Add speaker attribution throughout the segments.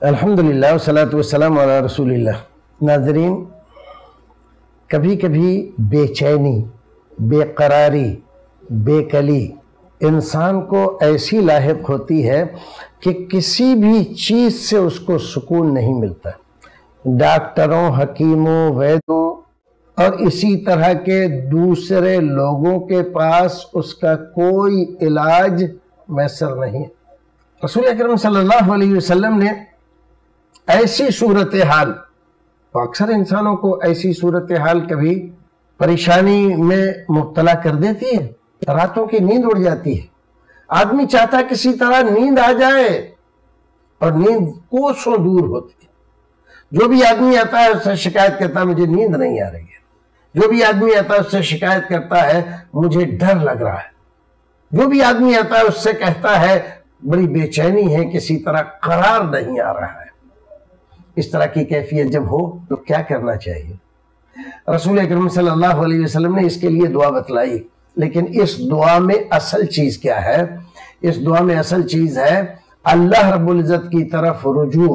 Speaker 1: الحمدللہ والصلاۃ والسلام علی رسول اللہ۔ ناظرین، کبھی کبھی بے چینی، بے قراری، بے کلی انسان کو ایسی لاحق ہوتی ہے کہ کسی بھی چیز سے اس کو سکون نہیں ملتا۔ ڈاکٹروں، حکیموں، ویدوں اور اسی طرح کے دوسرے لوگوں کے پاس اس کا کوئی علاج میسر نہیں۔ رسول اکرم صلی اللہ علیہ وسلم نے ایسی صورتحال، اکثر انسانوں کو ایسی صورتحال کبھی پریشانی میں مبتلا کر دیتی ہے، راتوں کی نیند اڑ جاتی ہے، آدمی چاہتا کسی طرح نیند آ جائے اور نیند کوسوں دور ہوتی ہے۔ جو بھی آدمی آتا ہے اس سے شکایت کرتا ہے مجھے نیند نہیں آ رہی ہے، جو بھی آدمی آتا ہے اس سے شکایت کرتا ہے مجھے ڈر لگ رہا ہے، جو بھی آدمی آتا ہے اس سے کہتا ہے بڑی بے چینی ہے، کسی طرح قرار نہیں آ رہا ہے۔ اس طرح کی کیفیت جب ہو تو کیا کرنا چاہیے؟ رسول اکرم صلی اللہ علیہ وسلم نے اس کے لیے دعا بتلائی، لیکن اس دعا میں اصل چیز کیا ہے؟ اس دعا میں اصل چیز ہے اللہ رب العزت کی طرف رجوع،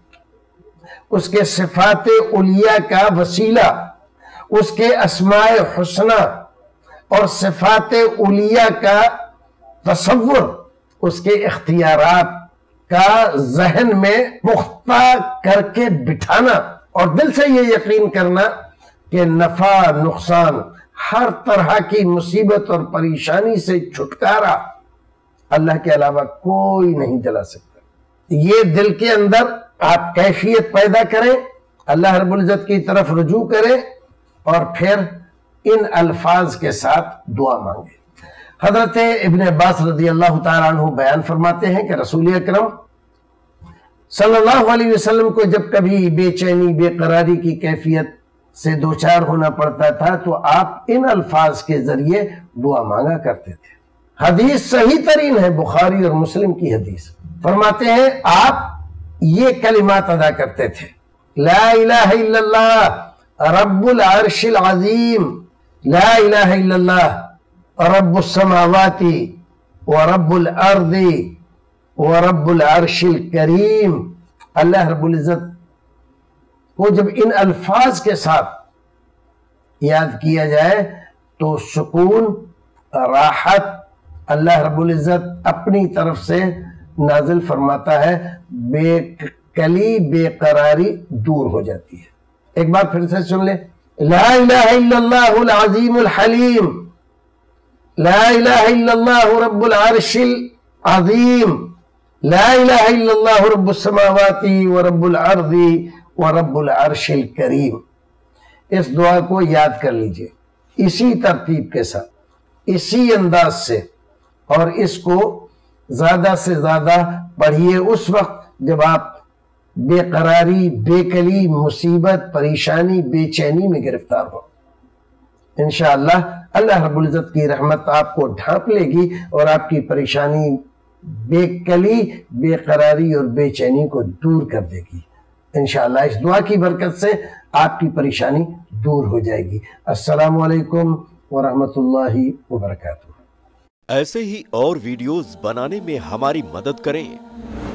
Speaker 1: اس کے صفات علیہ کا وسیلہ، اس کے اسماء حسنہ اور صفات علیہ کا تصور، اس کے اختیارات کا ذہن میں پختہ کر کے بٹھانا اور دل سے یہ یقین کرنا کہ نفع نقصان، ہر طرح کی مصیبت اور پریشانی سے چھٹکارا اللہ کے علاوہ کوئی نہیں دلا سکتا۔ یہ دل کے اندر آپ کیفیت پیدا کریں، اللہ رب العزت کی طرف رجوع کریں اور پھر ان الفاظ کے ساتھ دعا مانگیں۔ حضرت ابن عباس رضی اللہ تعالیٰ عنہ بیان فرماتے ہیں کہ رسول اکرم صلی اللہ علیہ وسلم کو جب کبھی بے چینی، بے قراری کی کیفیت سے دوچار ہونا پڑتا تھا تو آپ ان الفاظ کے ذریعے دعا مانگا کرتے تھے۔ حدیث صحیح ترین ہے، بخاری اور مسلم کی حدیث۔ فرماتے ہیں آپ یہ کلمات ادا کرتے تھے: لا الہ الا اللہ رب العرش العظیم، لا الہ الا اللہ رب السماوات ورب الارض ورب العرش الکریم۔ اللہ رب العزت کو جب ان الفاظ کے ساتھ یاد کیا جائے تو سکون، راحت اللہ رب العزت اپنی طرف سے نازل فرماتا ہے، بے کلی، بے قراری دور ہو جاتی ہے۔ ایک بار پھر سے سن لیں: لا الہ الا اللہ العظیم الحلیم، لا الہ الا اللہ رب العرش العظیم، لا الہ الا اللہ رب السماوات ورب الارض ورب العرش الکریم۔ اس دعا کو یاد کر لیجئے اسی ترتیب کے ساتھ، اسی انداز سے، اور اس کو زیادہ سے زیادہ پڑھیے اس وقت جب آپ بے قراری، بے کلی، مصیبت، پریشانی، بے چینی میں گرفتار ہو۔ انشاءاللہ اللہ رب العزت کی رحمت آپ کو ڈھانپ لے گی اور آپ کی پریشانی، بے کلی، بے قراری اور بے چینی کو دور کر دے گی۔ انشاءاللہ اس دعا کی برکت سے آپ کی پریشانی دور ہو جائے گی۔ السلام علیکم ورحمۃ اللہ وبرکاتہ۔
Speaker 2: ایسے ہی اور ویڈیوز بنانے میں ہماری مدد کریں۔